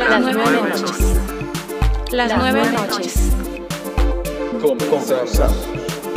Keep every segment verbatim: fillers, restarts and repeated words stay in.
Las nueve noches. Las nueve noches. Comenzamos.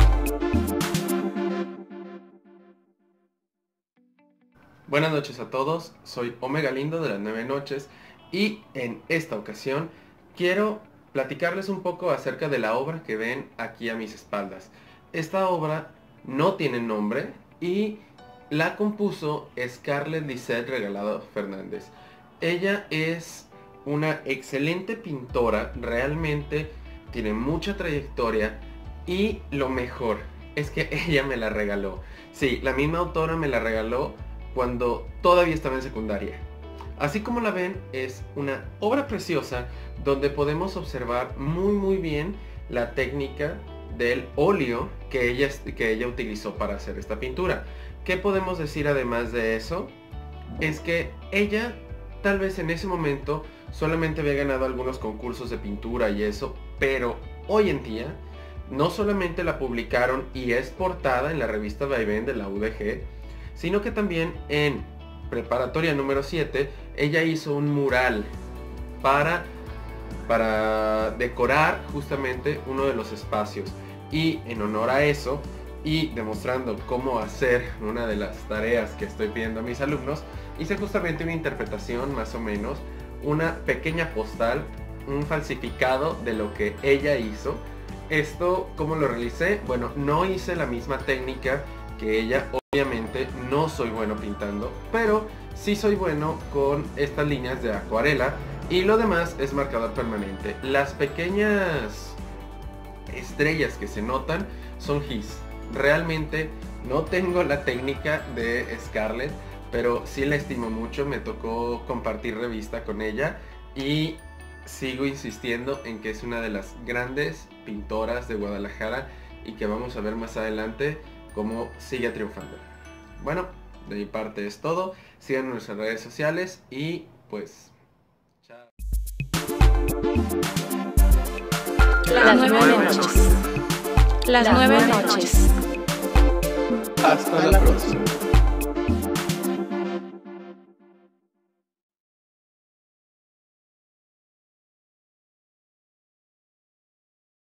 Buenas noches a todos, soy Omega Lindo de las nueve noches y en esta ocasión quiero platicarles un poco acerca de la obra que ven aquí a mis espaldas. Esta obra no tiene nombre y la compuso Scarlett Lisette Regalado Fernández. Ella es una excelente pintora, realmente tiene mucha trayectoria y lo mejor es que ella me la regaló. Sí, la misma autora me la regaló cuando todavía estaba en secundaria. Así como la ven, es una obra preciosa donde podemos observar muy muy bien la técnica del óleo que ella, que ella utilizó para hacer esta pintura. ¿Qué podemos decir además de eso? Es que ella tal vez en ese momento solamente había ganado algunos concursos de pintura y eso, pero hoy en día no solamente la publicaron y es portada en la revista Vaivén de la U D G, sino que también en preparatoria número siete ella hizo un mural para, para decorar justamente uno de los espacios, y en honor a eso y demostrando cómo hacer una de las tareas que estoy pidiendo a mis alumnos, hice justamente una interpretación más o menos, una pequeña postal, un falsificado de lo que ella hizo. Esto, ¿cómo lo realicé? Bueno, no hice la misma técnica que ella, obviamente no soy bueno pintando, pero sí soy bueno con estas líneas de acuarela y lo demás es marcador permanente. Las pequeñas estrellas que se notan son gis. Realmente no tengo la técnica de Scarlett, pero sí la estimo mucho, me tocó compartir revista con ella y sigo insistiendo en que es una de las grandes pintoras de Guadalajara y que vamos a ver más adelante cómo sigue triunfando. Bueno, de mi parte es todo. Síganos en nuestras redes sociales y pues chao. Las nueve noches. Las nueve noches. Hasta la próxima.